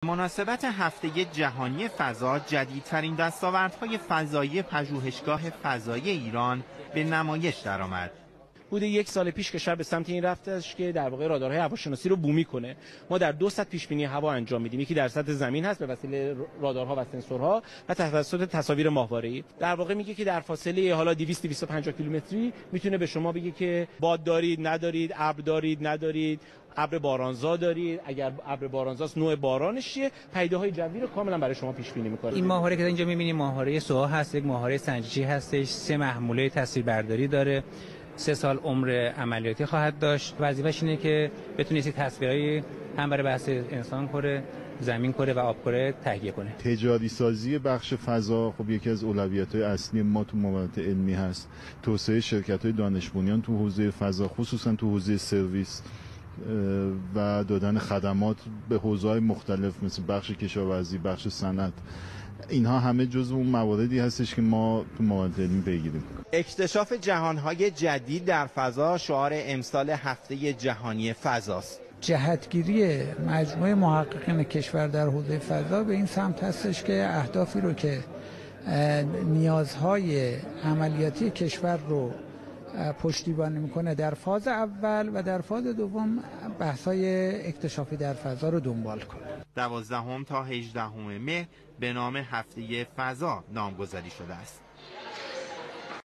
مناسبت هفته جهانی فضا جدیدترین دستاوردهای فضایی پژوهشگاه فضایی ایران به نمایش درآمد. بوده یک سال پیش کشور به سمت این رفتش که در واقع رادارهای هواشناسی رو بومی کنه. ما در 2 سطح پیش بینی هوا انجام میدیم. یکی در سطح زمین هست به وسیله رادارها و سنسورها و توسط تصاویر ماهواره‌ای. در واقع میگه که در فاصله حالا 200-250 کیلومتری میتونه به شما بگه که باد دارید ندارید، ابر دارید ندارید، ابر بارانزا دارید، اگر ابر بارانزاست نوع بارانش چیه، پیداهای جوی رو کاملا برای شما پیش بینی میکنه. این ماهواره که اینجا میبینیم ماهواره سوها هست، یک ماهواره سنجشی هستش، 3 محموله تصویربرداری داره. 3 سال عمر عملیاتی خواهد داشت. وظیفه‌ش اینه که بتونه تصویرایی هم برای بحث انسان کره، زمین کره و آب کره تهیه کنه. تجاری سازی بخش فضا خب یکی از اولویت‌های اصلی ما تو مباحث علمی هست. توسعه شرکت‌های دانش بنیان تو حوزه فضا، خصوصا تو حوزه سرویس و دادن خدمات به حوزه‌های مختلف مثل بخش کشاورزی، بخش صنعت. اینها همه جزو اون مواردی هستش که ما تو مباحث علمی پیگیری می‌کنیم. اکتشاف جهانهای جدید در فضا شعار امسال هفته جهانی فضاست. جهتگیری مجموعه محققین کشور در حوزه فضا به این سمت هستش که اهدافی رو که نیازهای عملیاتی کشور رو پشتیبانی میکنه در فاز اول و در فاز دوم بحث‌های اکتشافی در فضا رو دنبال کنه. 12 تا 18 مهر به نام هفته فضا نامگذاری شده است.